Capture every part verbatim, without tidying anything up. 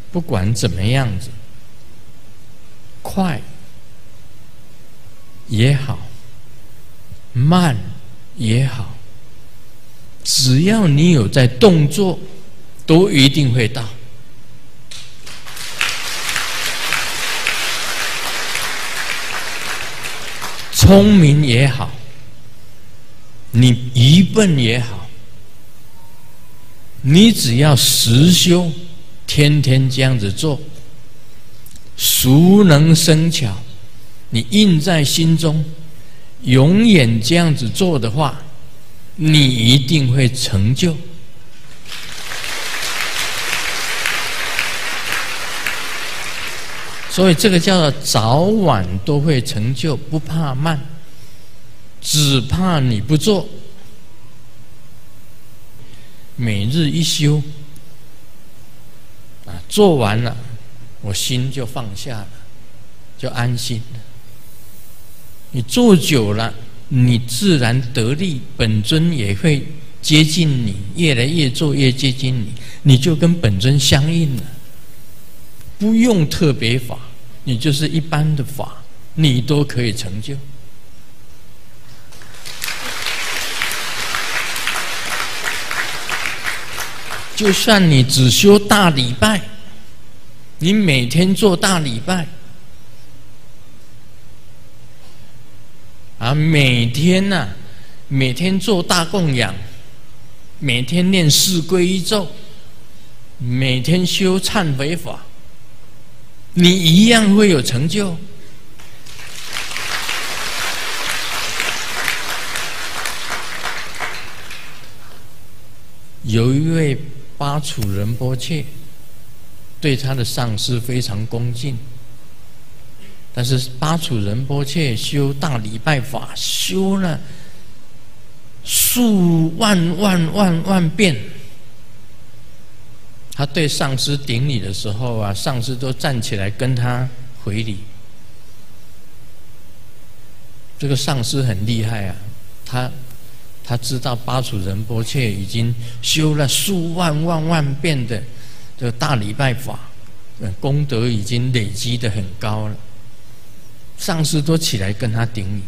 不管怎么样子，快也好，慢也好，只要你有在动作，都一定会到。聪明也好，你愚笨也好，你只要实修，天天这样子做，熟能生巧，你印在心中，永远这样子做的话，你一定会成就。所以这个叫做早晚都会成就，不怕慢，只怕你不做。每日一修，啊，做完了，我心就放下了，就安心了。你做久了，你自然得力，本尊也会接近你，越来越做越接近你，你就跟本尊相应了。不用特别法，你就是一般的法，你都可以成就。就算你只修大礼拜，你每天做大礼拜，啊，每天呐、啊，每天做大供养，每天念四皈依咒，每天修忏悔法，你一样会有成就。有一位巴楚仁波切对他的上师非常恭敬，但是巴楚仁波切修大礼拜法修了数万万万万遍，他对上师顶礼的时候啊，上师都站起来跟他回礼。这个上师很厉害啊，他他知道巴楚仁波切已经修了数万万万遍的这个大礼拜法，功德已经累积得很高了，上师都起来跟他顶礼。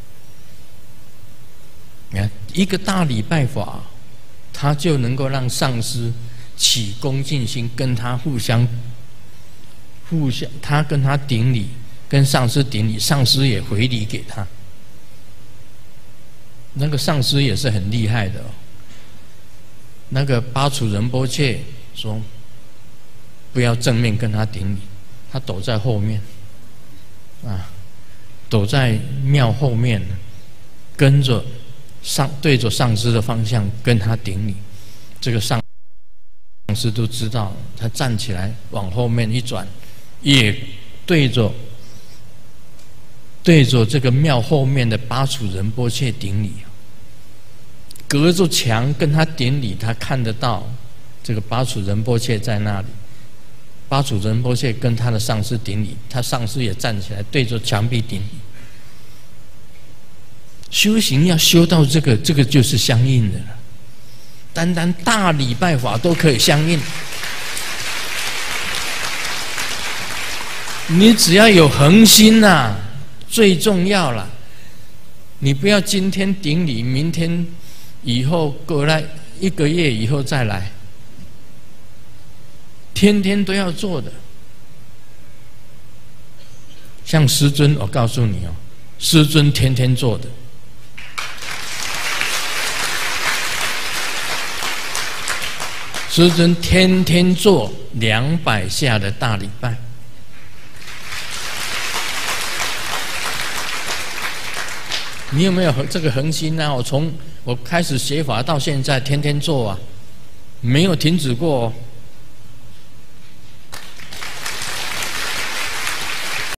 你看，一个大礼拜法，他就能够让上师起恭敬心，跟他互相互相，他跟他顶礼，跟上师顶礼，上师也回礼给他。那个上师也是很厉害的哦。那个巴楚仁波切说，不要正面跟他顶礼，他躲在后面，啊，躲在庙后面，跟着上对着上师的方向跟他顶礼。这个上上师都知道，他站起来往后面一转，也对着对着这个庙后面的巴楚仁波切顶礼，隔着墙跟他顶礼，他看得到这个巴楚仁波切在那里。巴楚仁波切跟他的上师顶礼，他上师也站起来对着墙壁顶礼。修行要修到这个，这个就是相应的了。单单大礼拜法都可以相应，你只要有恒心啊，最重要了。你不要今天顶礼，明天以后过来一个月以后再来，天天都要做的。像师尊，我告诉你哦，师尊天天做的。师尊天天做两百下的大礼拜，你有没有这个恒心呢？我从我开始学法到现在，天天做啊，没有停止过哦。